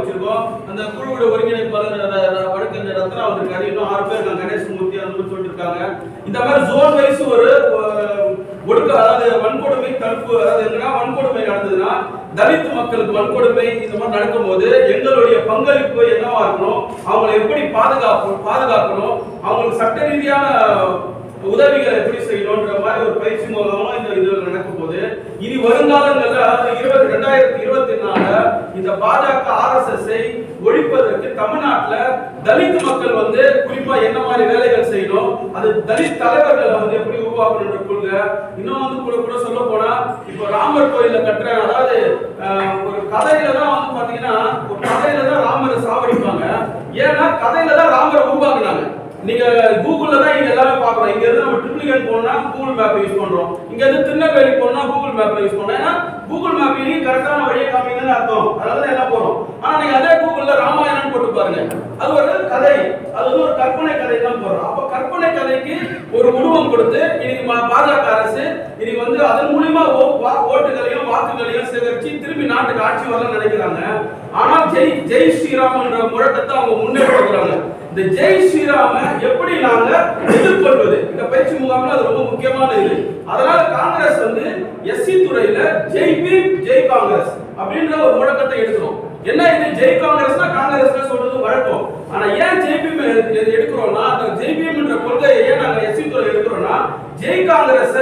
வச்சிருக்கோம். அந்த குழுவோட ஒருங்கிணைப்பாளர் வழக்கறிஞர் ரத்னா வந்திருக்காரு. இன்னும் 6 பேர் இருக்காங்க. கணேசமூர்த்தி அந்த மாதிரி சொல்லிட்டு இருக்காங்க. இந்த மாதிரி ஜோன் வைஸ் ஒரு ஒடுக்க, அதாவது வன்கொடுமை தடுப்பு, அதாவது என்னன்னா வன்கொடுமை நடந்ததுன்னா தலித் மக்களுக்கு வன்கொடுமை இந்த மாதிரி நடக்கும்போது எங்களுடைய பங்களிப்பு என்னவா இருக்கணும், அவங்களை எப்படி பாதுகாக்கணும், அவங்களுக்கு சட்ட ரீதியான உதவிகளை எப்படி செய்யணும்ன்ற மாதிரி ஒரு பயிற்சி மூலமா இந்த இதுல நடக்கும் போது இனி வருங்காலங்கள்ல 2024 இந்த பாஜக RSS ஒழிப்பதற்கு தமிழ்நாட்டில் தலித் மக்கள் வந்து குறிப்பா என்ன மாதிரி வேலைகள் செய்யணும், அது தலித் தலைவர்களை வந்து எப்படி உருவாக்கணும்ன்ற கொள்கை. இன்னும் வந்து கூட சொல்ல போனா இப்போ ராமர் கோயில கட்டுற, அதாவது ஒரு கதையில தான் வந்து பாத்தீங்கன்னா ஒரு கதையில தான் ராமரை சாவடிப்பாங்க. ஏன்னா கதையில தான் ராமரை உருவாக்குனாங்க. நீங்க கூகுள்ல தான் இங்க எல்லாமே பார்க்கறோம். இங்க இருந்து நம்ம ட்ரிப்ளிகேட் போனா கூகுள் மேப் யூஸ் பண்றோம். இங்க இருந்து திருநெல்வேலி போனா கூகுள் மேப்ல யூஸ் பண்றோம். ஏன்னா கூகுள் மேப் நீங்க கரெக்டான வழியை காமிங்கன்னு அர்த்தம். அதனால தான் எல்லாம் போறோம். ஆனா நீங்க அதே கூகுள்ல ராமாயணம் போட்டு பாருங்க, அது ஒரு கதை, அது வந்து ஒரு கற்பனை கதை தான் போறோம். அப்ப கற்பனை கதைக்கு ஒரு உருவம் கொடுத்து இன்னைக்கு பாஜக அரசு இன்னைக்கு வந்து அதன் மூலமா ஓட்டுகளையும் வாக்குகளையும் சேகரிச்சு திரும்பி நாட்டுக்கு ஆட்சி வரலாம் நினைக்கிறாங்க. ஆனால் ஜெய் ஸ்ரீராம் என்ற முழக்கத்தை அவங்க முன்னெடுக்கிறாங்க. இந்த ஜெய் ஸ்ரீராம எப்படி நாங்க எதிர்கொள்வது, இந்த பயிற்சி முகாம்ல அது ரொம்ப முக்கியமான இது. அதனால காங்கிரஸ் வந்து SC துறையில ஜெய் பீம் ஜெய் காங்கிரஸ் அப்படின்ற ஒரு முழக்கத்தை எடுக்கிறோம். என்ன இது ஜெய் காங்கிரஸ்னா காங்கிரஸ்ல சொல்றது வழக்கம். ஆனா ஏன் ஜெய் பீம் எடுக்கிறோம்னா, அந்த ஜெய் பீம் என்ற கொள்கையை ஏன் நாங்க SC துறை எடுக்கிறோம்னா, ஜெய் காங்கிரஸ்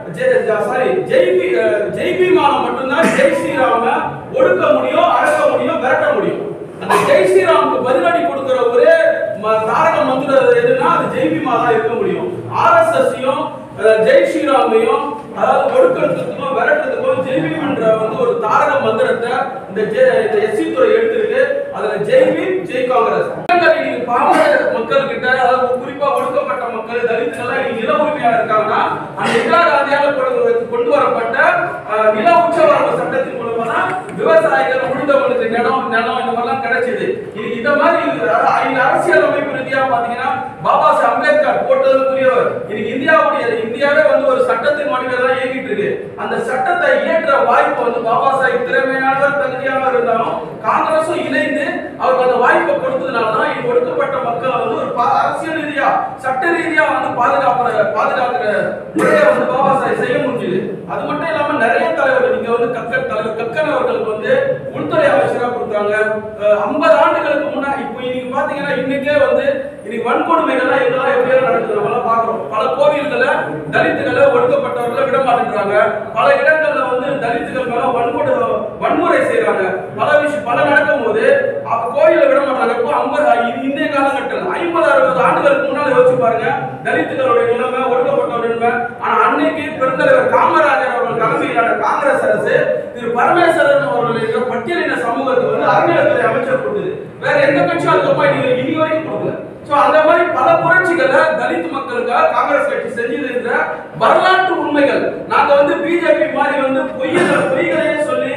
ஜெய் பீமால மட்டும்தான் ஜெய் ஸ்ரீராம ஒடுக்க முடியும், அடக்க முடியும், விரட்ட முடியும். அந்த ஜெய் ஸ்ரீராமுக்கு பதிலடி கொடுக்கிற ஒரே தாரக மந்திரம் எதுனா அது ஜெய் பீமா தான் இருக்க முடியும். RSSையும் ஜெய் ஸ்ரீராமையும் அதாவது ஒடுக்கிறதுக்கும் விரட்டுறதுக்கும் ஜெய் பீம் என்ற வந்து ஒரு தாரக மந்திரத்தை இந்த SC துறை எடுத்துருக்கு. அதுல ஜெய் பீம் ஜெய் காங்கிரஸ். பாமர மக்கள் கிட்ட, அதாவது குறிப்பா ஒடுக்கப்பட்ட மக்கள் தலித்துகள் நில உரிமையா இருக்காங்கன்னா அந்த இந்திரா காந்தியால் கொண்டு வரப்பட்ட நில உச்சவரம்பு சட்டத்தின் மூலமா தான் விவசாயிகள் முடிந்தவங்களுக்கு நிலம் இந்த மாதிரிலாம் கிடைச்சது. இந்த மாதிரி அரசியல் அமைப்பு ரீதியா பாத்தீங்கன்னா பாபா சாஹேப் அம்பேத்கர் போட்டதுக்குரியவர். இந்தியாவே வந்து ஒரு சட்டத்தின் வடிவில் தான் இயங்கிட்டு இருக்கு. அந்த சட்டத்தை இயற்ற வாய்ப்பு வந்து பாபா சாஹேப் திறமையானவர், தகுதியானவர் இருந்தாலும் காங்கிரஸும் இணைந்து அவருக்கு அந்த வாய்ப்பை கொடுத்ததுனாலதான் இது ஒடுக்கப்பட்ட மக்களை வந்து ஒரு அரசியல் ரீதியா சட்ட ரீதியா வந்து பாதுகாக்கிற முறையை வந்து பாபா சாஹேப் செய்ய முடியுது. அது மட்டும் இல்லாம நிறைய தலைவர்கள், நீங்க வந்து கக்கன் அவர்களுக்கு வந்து உள்துறை அமைச்சரா கொடுத்தாங்க. 50 ஆண்டுகளுக்கு முன்னாடி இப்போ நீங்க பாத்தீங்கன்னா இன்னைக்கே வந்து இன்னைக்கு வன்கொடுமைகள்லாம் எங்கெல்லாம் எப்படியெல்லாம் நடக்குது நம்ம பார்க்கிறோம். பல கோவில்களை தலித்துகளை ஒடுக்கப்பட்டவர்களை விட மாட்டேங்கிறாங்க. பல இடங்கள்ல வந்து தலித்துகள் மேல வன்முறை செய்யறாங்க. பல நடக்கும் போது கோயில விட மாட்டாங்க. இப்போ இந்திய காலகட்டத்தில் 50-60 ஆண்டுகளுக்கு முன்னாடி யோசிச்சு பாருங்க தலித்துகளுடைய நிலைமை, ஒடுக்கப்பட்டவருடைய நிலைமை. ஆனா அன்னைக்கு பெருந்தலைவர் காமராஜர் அவர்கள் தலைமையிலான காங்கிரஸ் அரசு திரு பரமேஸ்வரன் அவர்களுடைய பட்டியலின சமூகத்தை வந்து அறநிலையத்துறை அமைச்சர் கொடுத்தது. வேற எந்த கட்சியும் அதுக்கப்புறம் இனி வரைக்கும் கொடுக்கல. சோ அந்த மாதிரி பல புரட்சிகளை தலித் மக்களுக்காக காங்கிரஸ் கட்சி செஞ்சது என்ற வரலாற்று உண்மைகள். நாங்க வந்து பிஜேபி மாதிரி வந்து பொய்களையே சொல்லி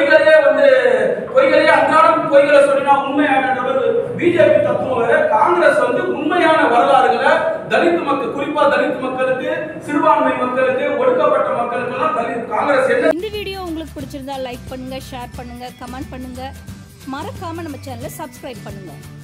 பொய்களையே அன்றாடம் பொய்களை சொல்லினா உண்மையான பிஜேபி தத்துவம் வேற. காங்கிரஸ் வந்து உண்மையான வரலாறுகளை தலித் மக்கள், குறிப்பா தலித் மக்களுக்கு, சிறுபான்மை மக்களுக்கு, ஒடுக்கப்பட்ட மக்களுக்கு எல்லாம் காங்கிரஸ் என்ன. இந்த வீடியோ உங்களுக்கு பிடிச்சிருந்தா லைக் பண்ணுங்க, ஷேர் பண்ணுங்க, கமெண்ட் பண்ணுங்க. மறக்காம நம்ம சேனலை சப்ஸ்கிரைப் பண்ணுங்க.